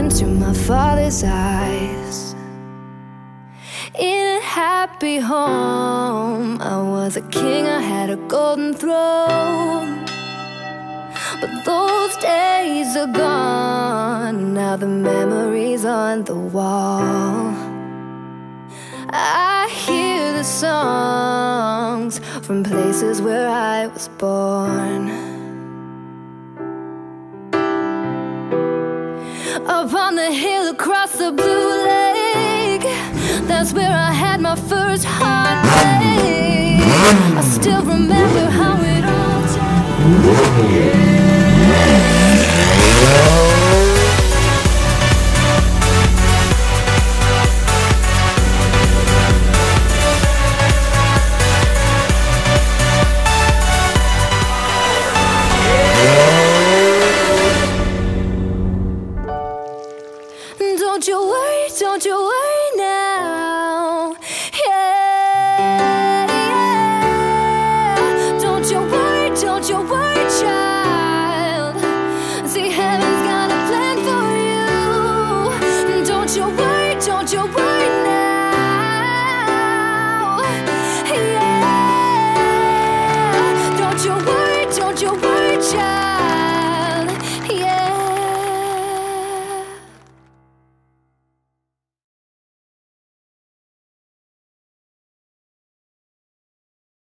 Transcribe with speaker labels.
Speaker 1: into my father's eyes. In a happy home, I was a king, I had a golden throne. But those days are gone, now the memories on the wall. I hear the songs from places where I was born. Up on the hill across the blue lake, that's where I had my first heartbreak. I still remember how it all changed.